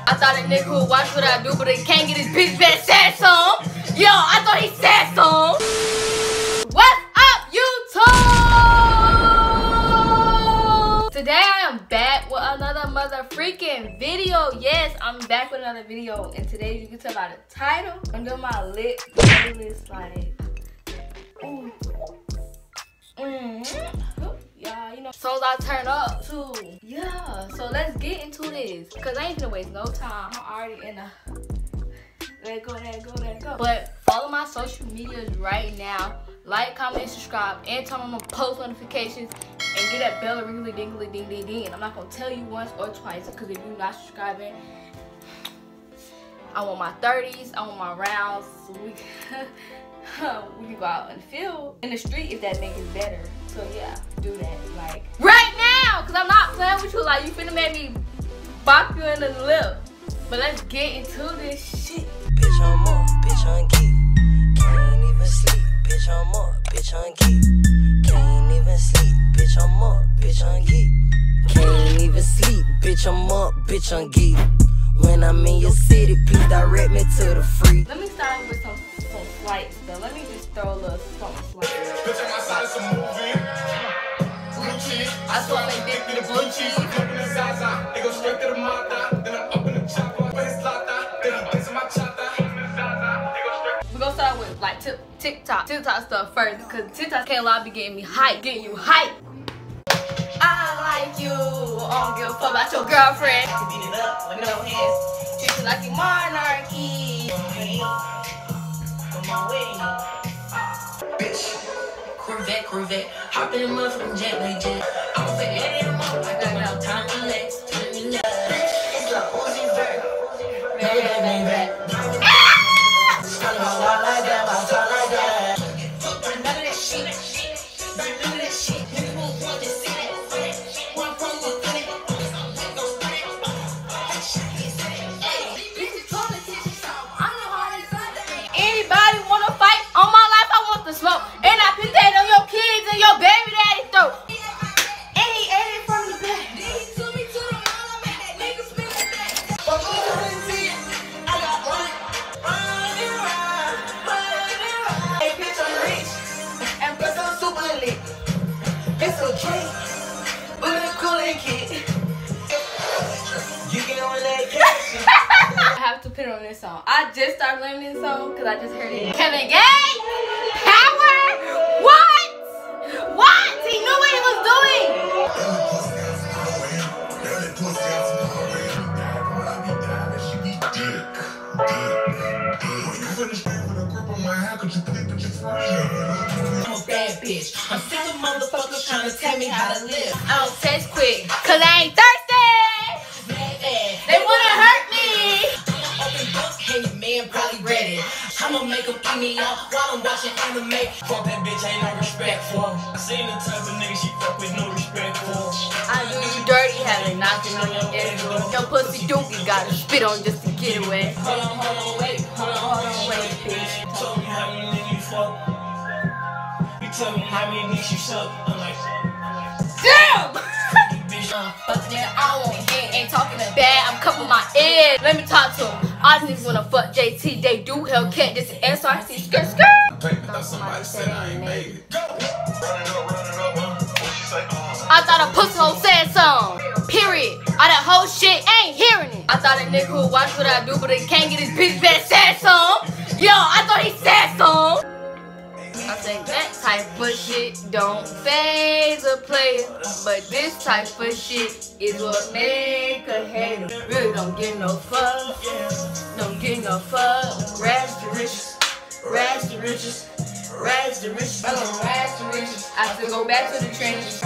I thought a nigga would watch what I do, but he can't get his bitch back. Said some. Yo, I thought he said some. What's up, YouTube? Today I am back with another mother freaking video. Yes, I'm back with another video, and today you can tell by the title, I'm doing my lip playlist like. Yeah, you know, songs I turn up to. Yeah, so let's get into this. Cause I ain't gonna waste no time. I'm already in a let go. But follow my social medias right now. Like, comment, and subscribe, and turn on my post notifications, and get that bell ringly dingly ding ding ding. I'm not gonna tell you once or twice, cause if you're not subscribing, I want my 30s, I want my rounds, so we can go out in the field, in the street if that make it better. So yeah, do that like right now, cause I'm not playing with you. Like you finna make me bop you in the lip. But let's get into this shit. Bitch, I'm up, bitch, I'm geek. Can't even sleep, bitch, I'm up, bitch, I'm geek. Can't even sleep, bitch, I'm up, bitch, I'm geek. Can't even sleep, bitch, I'm up, bitch, I'm geek. When I'm in your city, please direct me to the free. Let me start with some slight stuff. Let me just throw a little something slight. Bitch, on my side of some movie. Blue cheese. I swear they dick me the blue cheese. I'm flipping the Zaza. They go straight to the mata. Then I'm up in the chopper. But his lata. Then he gets in my chata. We're gonna start with like TikTok stuff first, because TikTok can't lie be getting me hype, getting you hype. I like you. I don't give a fuck about your girlfriend. Beat it up with no hands. Treat you like a monarchy. Come on, wait. Bitch. Corvette. Hop in the motherfucking jet like jet. I'm a fat lady in the mother. I got no time to relax. Time to relax. It's like Uzi Vert. Baby. Talk like that. None of that shit. Niggas won't want to see that. One promo with it. Anybody wanna fight? On my life, I want to smoke. And I put that on your kids and your baby daddy's throat. And he ate it from the back. Then he took me to the mall. I'm at that nigga spin it back. Fuck me to the T. I got running around. Hey, bitch, I'm rich. And plus, I'm super lit. It's okay. But it's cool and kid. You get on that cash. I have to put on this song. I just started learning this song because I just heard it. Kevin Gates, Power, what? He knew what he was doing. I'm a bad bitch. I'm sick of motherfuckers trying to tell me how to live. I don't text quick because I ain't thirsty. They want to hurt me. Hey, man, probably ready. I'ma make them eat me out while I'm watching anime. Fuck that bitch, ain't no respect for. I seen the type of nigga she fuck with no respect for. I do you dirty, having nothing on your head. Your pussy dookie gotta spit on just to get away. Hold on, wait, bitch. You told me how many niggas you fuck. You tell me how many niggas you suck. I'm like, Damn! bitch, Fuck nigga, I don't want head. Ain't talking that bad, I'm covering my ear. Let me talk to him. All these niggas wanna fuck JT, they do Hellcat. This is SRC, skirt. Thought somebody said I ain't made it. I thought a pussy hole said something. Period. All that whole shit ain't hearing it. I thought a nigga would watch what I do, but he can't get his bitch back. Said something. Yo, I thought he said something. I think that type of shit don't phase a player, but this type of shit is what make a hater. Really don't get no fuck, don't get no fuck. Rags to riches, rags to riches, rags to riches. I don't rags to riches. I still go back to the trenches.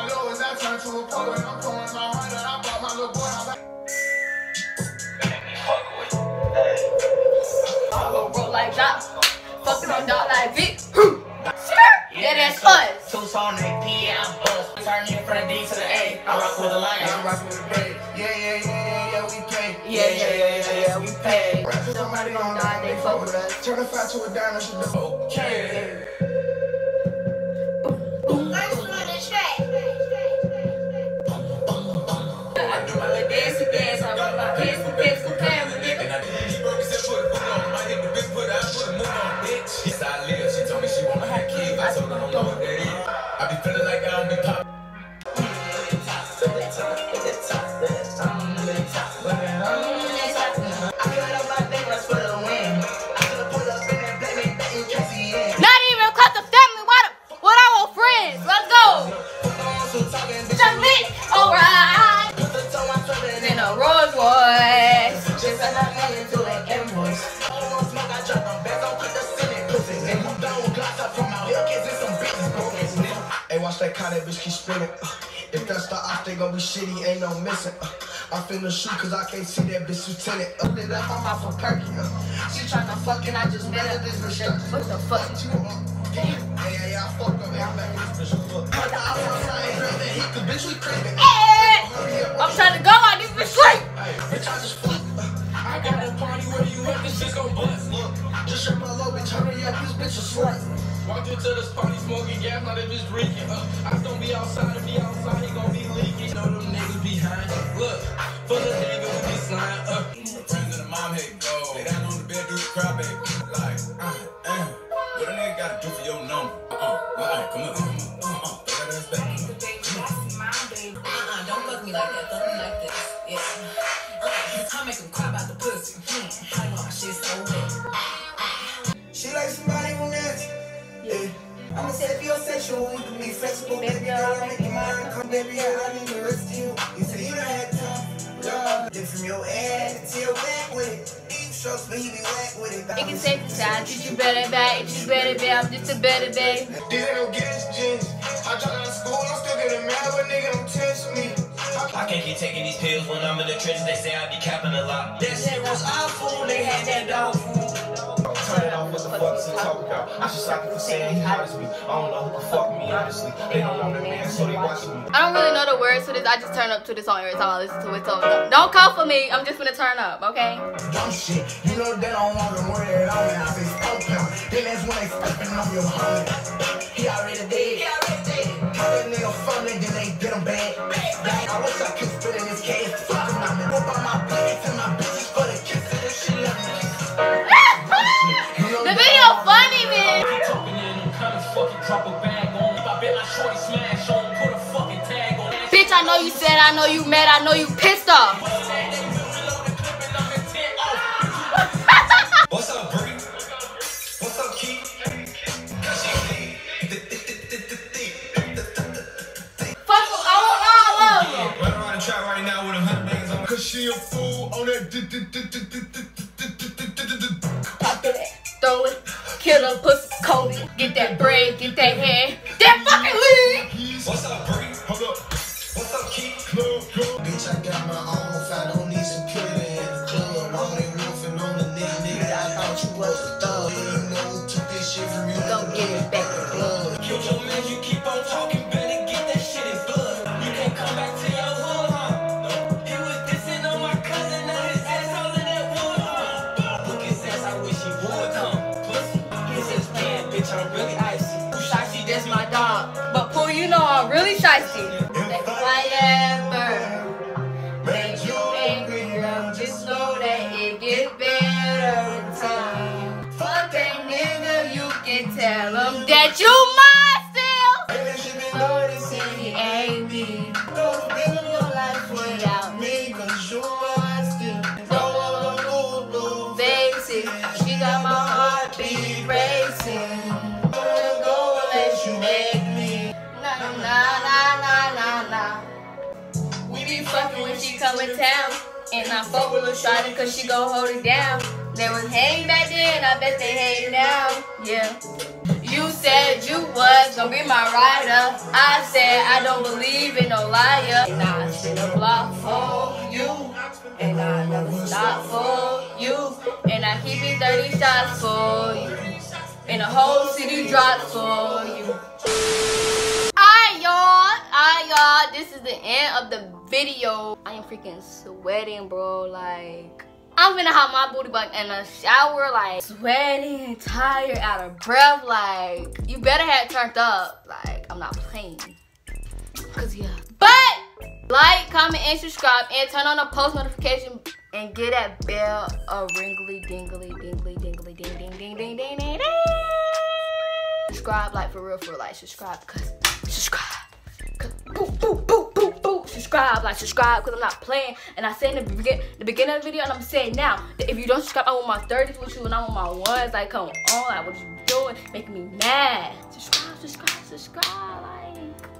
I go roll like that, fucking on dog like Vic. Yeah, that's us. Two on the P, I'm bust. Turn it from the D to the A. I rock with the line, I rock with the bread. Yeah, we pay. Yeah, we pay. Somebody gon' die, they fuck with us. Turn the fat to a dime, she do okay. I do my little dancey dance, I run my pants, I be feeling like I don't be pop. Not even close to family. What I want friends. Let's go. Just lit. Alright. In a Rolls Royce. Just to an invoice. Hey, watch that car, that bitch keep spinning. If that's the op, they gon' be shitty, ain't no missing. I finna shoot cause I can't see that bitch lieutenant. They left my mouth for perky. She tryna fuck and I just met her this bitch. What the fuck? Hey, I fucked up, I'm back in this bitch. Bitch, we crazy. Hey, I'm trying to go out this bitch straight. Bitch, I just fucked. I got a party where you at, this shit gon' bust. Look, just shut my low, bitch, hurry up, this bitch a slut. Walked into this party smoking gas, now they bitch drinking. I don't be outside, if he outside, he gon' be leaking. Know them niggas behind. Look, for the nigga who be slime up. Friends in the mom head go. They down on the bed, do the crowd back. Like, what a nigga gotta do for your number? Come on. Don't fuck me like that. Fuck me like this. Yeah. I make him cry about the pussy. I know my shit so wet. She like somebody who next. Yeah. I'ma say if you're sexual, we can be flexible. Baby, I'll make you mine. Come, baby, I need the rest of you. You say you done had time. Love. Then from your ass to your back with it. Strokes, but he be whack with it. You can say the side, treat you better, babe. Treat you better, babe. I'm just a better, babe. These ain't no getting jeans. I dropped out of school, I'm still getting mad, but nigga don't test me. I can't keep taking these pills when I'm in the trenches. They say I be capping a lot. That shit was awful, they had that dog food. Turn it off, what the fuck is he talking about? I should stop him from saying he hot as me. I don't know who can fuck me, honestly. They don't want that man, so they watching me. I don't really know the words to this. I just turn up to this song every time I listen to it. So don't call for me. I'm just gonna turn up, okay? Dumb shit, you know they don't want to worry at all when I say spoke him. Then that's when they stepping on your homie. He already dead. Call that nigga funny, then they get him bad. I wish I could spit in his case. Fuck him, I'm in. Whip on my buckets and my bitches for the kiss of this shit. The video funny, man. Bitch, I know you said, I know you mad, I know you pissed off. What's up, Bree? What's up, Keith? Fuck them, I want all of them. Run around the track right now with 100 bangs on. Cause she a fool on that. Pop it, throw it, kill a pussy, Kobe. Get that bread, get that head. That fucking lead. What's up, Bree? Hold up. What's up, Keith? Bitch, I got my own fight, don't need security in the club. I'm only roofing on the nigga, I thought you was a thug. You know who took this shit from you? Go get it back in the club. Kill your man, you keep on talking, better get that shit in blood. You can't come back to your hood, huh? He was dissing on my cousin, now his ass all in that wood, huh? Look his ass, I wish he would come. Pussy, he's just playing, bitch, I'm really icy. Shiesty, that's my dog. But Pooh, you know I'm really shiesty. If I ever make you angry, love, just know that it gets better in time. Fuck that nigga, you can tell him that you mine still. Lord, he said he ain't me. Don't live your life without me, cause you are still. No, basic. She got my heartbeat racing. Go unless you make me. Nah. We be fucking when she come in town. And I fuck with Lil Shawty cause she gon' hold it down. They was hating back then, I bet they hate now. Yeah. You said you was gonna be my rider. I said I don't believe in no liar. And I spin a block for you. And I never stop for you. And I keep it 30 shots for you. And the whole city drops for you. Alright y'all, this is the end of the video. I am freaking sweating, bro. Like, I'm gonna have my booty back in the shower, like sweating, tired, out of breath. Like, you better have it turned up. Like, I'm not playing. Cause yeah. But like, comment, and subscribe, and turn on the post notification, and get that bell a ringly dingly dingly dingly ding ding ding ding ding ding ding. subscribe, like for real, like subscribe, cause boop, boop, boop, boop, boop, subscribe, like subscribe, cause I'm not playing. And I said in the beginning of the video, and I'm saying now, that if you don't subscribe, I want my 30s with you, and I want my ones. Like, come on, like, what you doing? Making me mad. Subscribe, subscribe, subscribe, like.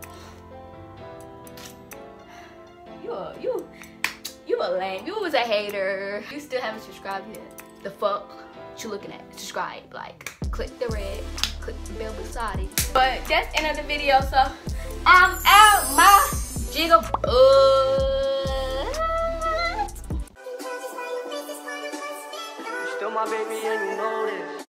You a lame. You was a hater. You still haven't subscribed yet. The fuck? What you looking at? Subscribe, like, click the red, click the bell beside it. But that's the end of the video, so I'm out my jiggle. Still my baby and you know this.